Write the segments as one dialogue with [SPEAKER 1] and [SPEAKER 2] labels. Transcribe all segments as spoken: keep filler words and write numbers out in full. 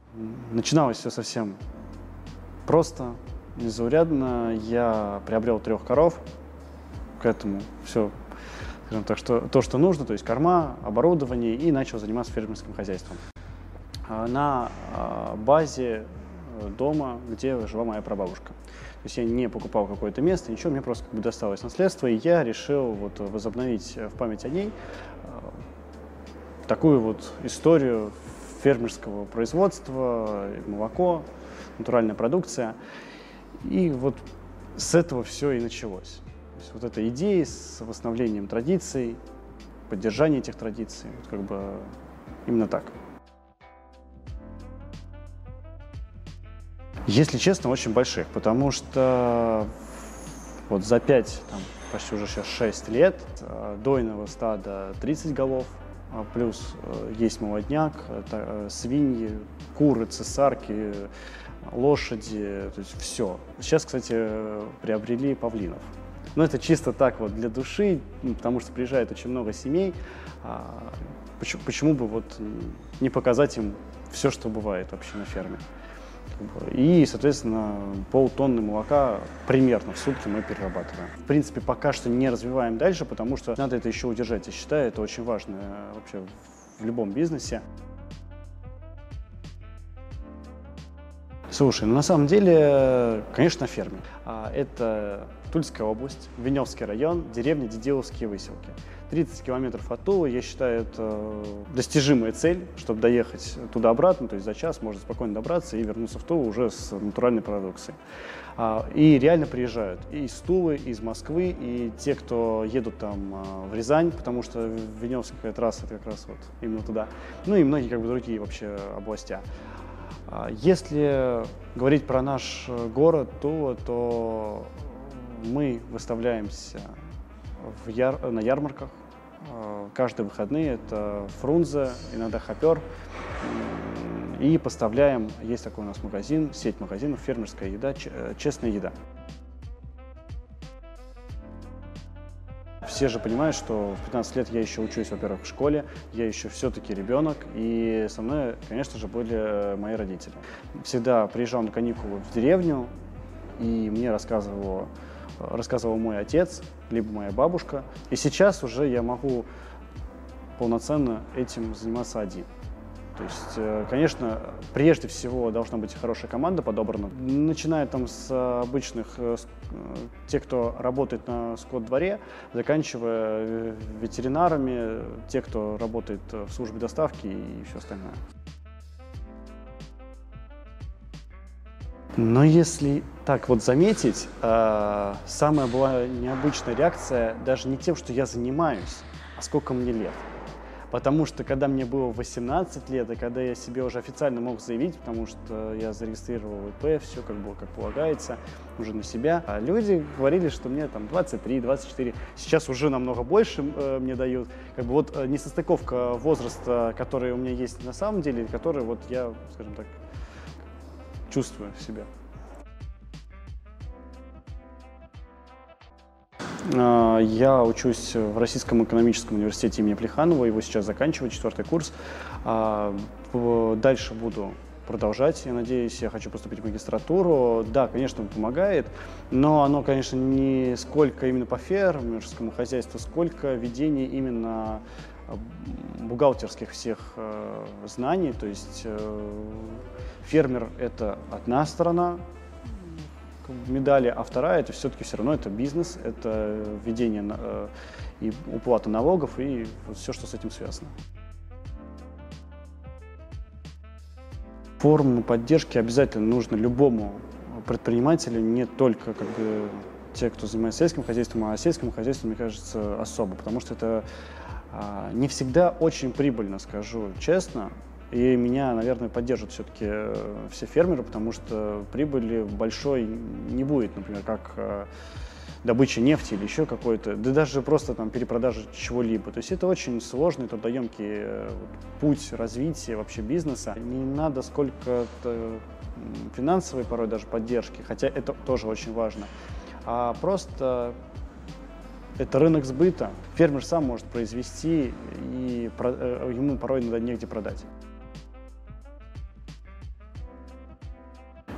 [SPEAKER 1] Начиналось все совсем просто, незаурядно. Я приобрел трех коров, к этому все, скажем так, что, то, что нужно, то есть корма, оборудование, и начал заниматься фермерским хозяйством. На базе дома, где жила моя прабабушка. То есть я не покупал какое-то место, ничего, мне просто как бы досталось наследство, и я решил вот возобновить в память о ней такую вот историю фермерского производства, молоко, натуральная продукция. И вот с этого все и началось. То есть вот эта идея с восстановлением традиций, поддержанием этих традиций, вот как бы именно так. Если честно, очень больших, потому что вот за пять, там, почти уже сейчас шесть лет дойного стада тридцать голов, плюс есть молодняк, это свиньи, куры, цесарки, лошади, то есть все. Сейчас, кстати, приобрели павлинов. Но это чисто так вот для души, потому что приезжает очень много семей. Почему, почему бы вот не показать им все, что бывает вообще на ферме? И, соответственно, полтонны молока примерно в сутки мы перерабатываем. В принципе, пока что не развиваем дальше, потому что надо это еще удержать. Я считаю, это очень важно вообще в любом бизнесе. Слушай, ну на самом деле, конечно, на ферме. Это Тульская область, Веневский район, деревня Дедиловские Выселки. тридцать километров от Тулы, я считаю, это достижимая цель, чтобы доехать туда-обратно, то есть за час можно спокойно добраться и вернуться в Тулу уже с натуральной продукцией. И реально приезжают и из Тулы, и из Москвы, и те, кто едут там в Рязань, потому что Веневская трасса это как раз вот именно туда, ну и многие как бы другие вообще области. Если говорить про наш город Тула, то мы выставляемся в яр... на ярмарках каждые выходные. Это Фрунзе, иногда Хопер. И поставляем, есть такой у нас магазин, сеть магазинов, фермерская еда, честная еда. Все же понимают, что в пятнадцать лет я еще учусь, во-первых, в школе, я еще все-таки ребенок, и со мной, конечно же, были мои родители. Всегда приезжал на каникулы в деревню, и мне рассказывал, рассказывал мой отец, либо моя бабушка. И сейчас уже я могу полноценно этим заниматься один. То есть, конечно, прежде всего должна быть хорошая команда подобрана. Начиная там с обычных, с, тех, кто работает на скот-дворе, заканчивая ветеринарами, те, кто работает в службе доставки и все остальное. Но если так вот заметить, самая была необычная реакция даже не тем, что я занимаюсь, а сколько мне лет. Потому что, когда мне было восемнадцать лет, и когда я себе уже официально мог заявить, потому что я зарегистрировал ИП, все как было, как полагается, уже на себя, а люди говорили, что мне там двадцать три двадцать четыре, сейчас уже намного больше э, мне дают. Как бы вот несостыковка возраста, который у меня есть на самом деле, который вот я, скажем так, чувствую в себе. Я учусь в Российском экономическом университете имени Плеханова, его сейчас заканчиваю, четвертый курс. Дальше буду продолжать, я надеюсь, я хочу поступить в магистратуру. Да, конечно, помогает, но оно, конечно, не сколько именно по фермерскому хозяйству, сколько ведение именно бухгалтерских всех знаний. То есть фермер – это одна сторона медали, а вторая это все-таки все равно это бизнес, это введение э, и уплата налогов и вот все, что с этим связано. Форму поддержки обязательно нужно любому предпринимателю, не только как бы те, кто занимается сельским хозяйством, а сельскому хозяйству, мне кажется, особо, потому что это э, не всегда очень прибыльно, скажу честно. И меня, наверное, поддержат все-таки все фермеры, потому что прибыли большой не будет, например, как добыча нефти или еще какой-то, да даже просто там перепродажа чего-либо. То есть это очень сложный, трудоемкий путь развития вообще бизнеса. Не надо сколько-то финансовой порой даже поддержки, хотя это тоже очень важно, а просто это рынок сбыта. Фермер сам может произвести, и ему порой надо негде продать.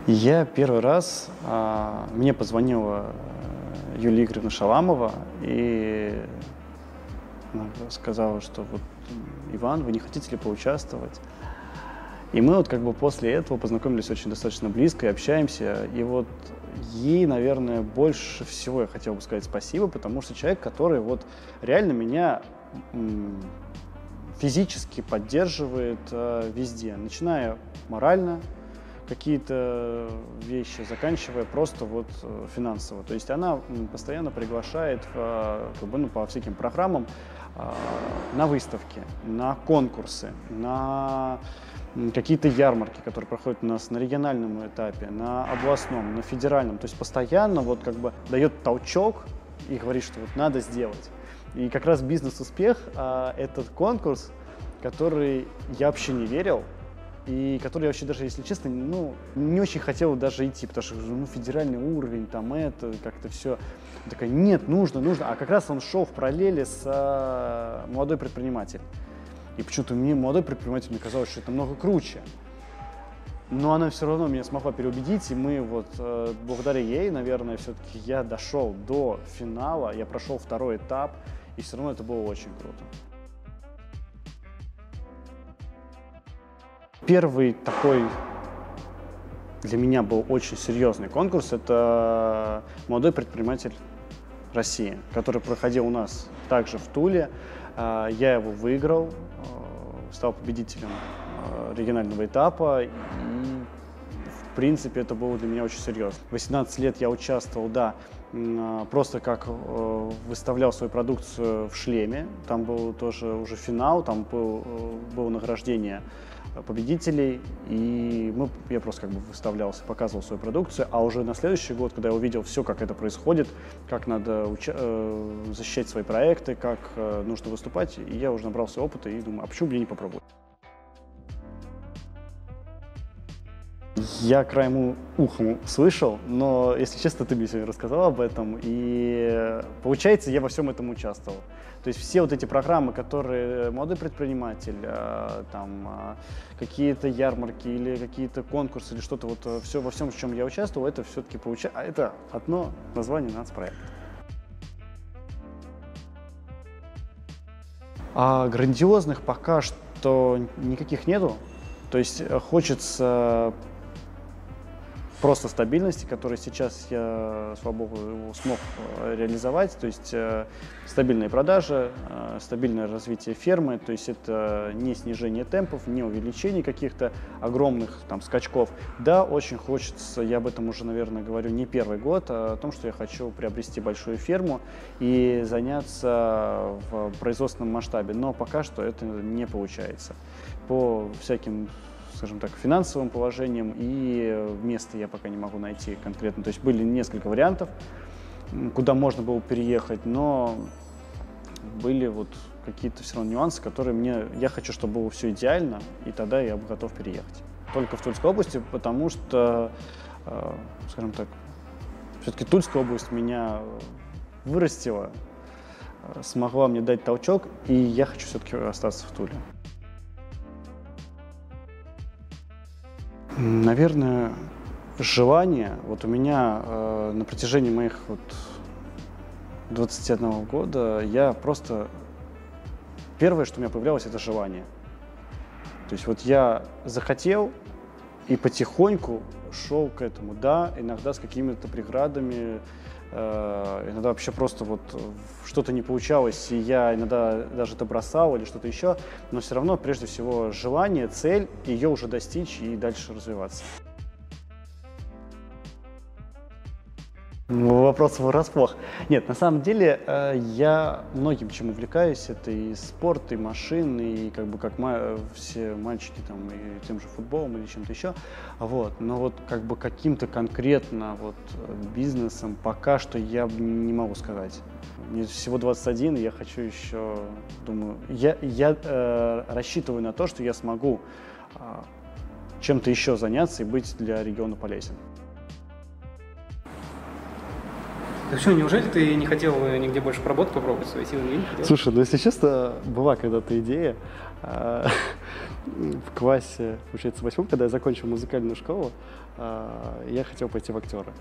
[SPEAKER 1] Я первый раз, а, мне позвонила Юлия Игоревна Шаламова и она сказала, что вот, Иван, вы не хотите ли поучаствовать? И мы вот как бы после этого познакомились очень достаточно близко и общаемся. И вот ей, наверное, больше всего я хотел бы сказать спасибо, потому что человек, который вот реально меня физически поддерживает э, везде, начиная морально, какие-то вещи, заканчивая просто вот финансово. То есть она постоянно приглашает э, как бы, ну, по всяким программам э, на выставки, на конкурсы, на какие-то ярмарки, которые проходят у нас на региональном этапе, на областном, на федеральном. То есть постоянно вот как бы дает толчок и говорит, что вот надо сделать. И как раз бизнес-успех а, этот конкурс, который я вообще не верил, и который я вообще даже, если честно, ну, не очень хотел даже идти, потому что ну, федеральный уровень, там это, как-то все. Такая, нет, нужно, нужно. А как раз он шел в параллели с а, молодой предприниматель. И почему-то мне, молодой предприниматель, мне казалось, что это намного круче. Но она все равно меня смогла переубедить, и мы вот, э, благодаря ей, наверное, все-таки я дошел до финала, я прошел второй этап, и все равно это было очень круто. Первый такой для меня был очень серьезный конкурс, это молодой предприниматель России, который проходил у нас также в Туле. Я его выиграл, стал победителем регионального этапа, и, в принципе, это было для меня очень серьезно. В восемнадцать лет я участвовал, да, просто как выставлял свою продукцию в шлеме, там был тоже уже финал, там был, было награждение победителей, и мы, я просто как бы выставлялся, показывал свою продукцию, а уже на следующий год, когда я увидел все, как это происходит, как надо уча- э, защищать свои проекты, как э, нужно выступать, и я уже набрался опыта и думаю, а почему бы мне не попробовать? Я краем ухом слышал, но, если честно, ты мне сегодня рассказал об этом, и получается, я во всем этом участвовал. То есть все вот эти программы, которые молодой предприниматель, там, какие-то ярмарки или какие-то конкурсы или что-то, вот все, во всем, в чем я участвовал, это все-таки получается, а это одно название нацпроекта. А грандиозных пока что никаких нету, то есть хочется просто стабильности, которую сейчас я, слава богу, смог реализовать, то есть э, стабильные продажи, э, стабильное развитие фермы, то есть это не снижение темпов, не увеличение каких-то огромных там скачков. Да, очень хочется, я об этом уже, наверное, говорю не первый год, а о том, что я хочу приобрести большую ферму и заняться в производственном масштабе, но пока что это не получается. По всяким, скажем так, финансовым положением, и место я пока не могу найти конкретно. То есть были несколько вариантов, куда можно было переехать, но были вот какие-то все равно нюансы, которые мне, я хочу, чтобы было все идеально, и тогда я бы готов переехать. Только в Тульской области, потому что, скажем так, все-таки Тульская область меня вырастила, смогла мне дать толчок, и я хочу все-таки остаться в Туле. Наверное, желание. Вот у меня э, на протяжении моих вот двадцати одного года я просто... Первое, что у меня появлялось, это желание. То есть вот я захотел и потихоньку шел к этому. Да, иногда с какими-то преградами, э, иногда вообще просто вот что-то не получалось, и я иногда даже это бросал или что-то еще, но все равно, прежде всего, желание, цель, ее уже достичь и дальше развиваться. Вопрос врасплох. Нет, на самом деле я многим чем увлекаюсь. Это и спорт, и машины, и как бы как все мальчики там и тем же футболом или чем-то еще. Вот. Но вот как бы каким-то конкретно вот бизнесом пока что я не могу сказать. Мне всего двадцать один, и я хочу еще, думаю, я, я э, рассчитываю на то, что я смогу э, чем-то еще заняться и быть для региона полезен.
[SPEAKER 2] Ну что, неужели ты не хотел нигде больше поработать, попробовать свои силы? Не хотел?
[SPEAKER 1] Слушай, ну если честно, была когда-то идея э, в классе, получается, в восьмом, когда я закончил музыкальную школу, э, я хотел пойти в актеры.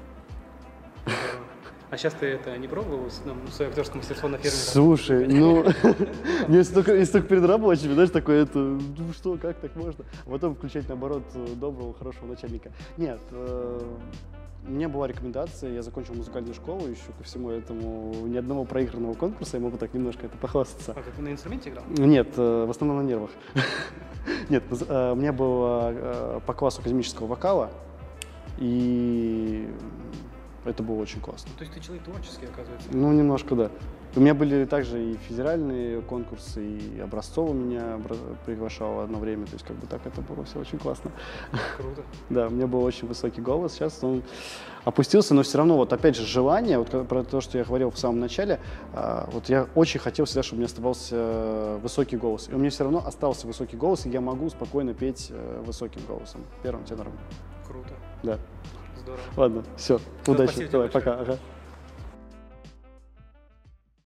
[SPEAKER 2] А сейчас ты это не пробовал, ну, свое актерское мастерство на ферме?
[SPEAKER 1] Слушай, ну, если только, если только перед рабочими, знаешь, такое, это, ну что, как так можно? А потом включать, наоборот, доброго, хорошего начальника. Нет, э, у меня была рекомендация, я закончил музыкальную школу, еще ко всему этому ни одного проигранного конкурса, я могу так немножко это похвастаться.
[SPEAKER 2] А ты на инструменте играл?
[SPEAKER 1] Нет, э, в основном на нервах. Нет, э, у меня было э, по классу академического вокала, и это было очень классно.
[SPEAKER 2] То есть ты человек творческий, оказывается?
[SPEAKER 1] Ну, немножко, да. У меня были также и федеральные конкурсы, и Образцово меня приглашало одно время, то есть как бы так это было все очень классно.
[SPEAKER 2] Круто.
[SPEAKER 1] Да, у меня был очень высокий голос, сейчас он опустился, но все равно, вот опять же, желание, вот про то, что я говорил в самом начале, вот я очень хотел всегда, чтобы у меня оставался высокий голос. И у меня все равно остался высокий голос, и я могу спокойно петь высоким голосом, первым тенором.
[SPEAKER 2] Круто.
[SPEAKER 1] Да.
[SPEAKER 2] Здорово.
[SPEAKER 1] Ладно, все,
[SPEAKER 2] Все,
[SPEAKER 1] удачи,
[SPEAKER 2] спасибо
[SPEAKER 1] давай,
[SPEAKER 2] тебе
[SPEAKER 1] пока. Ага.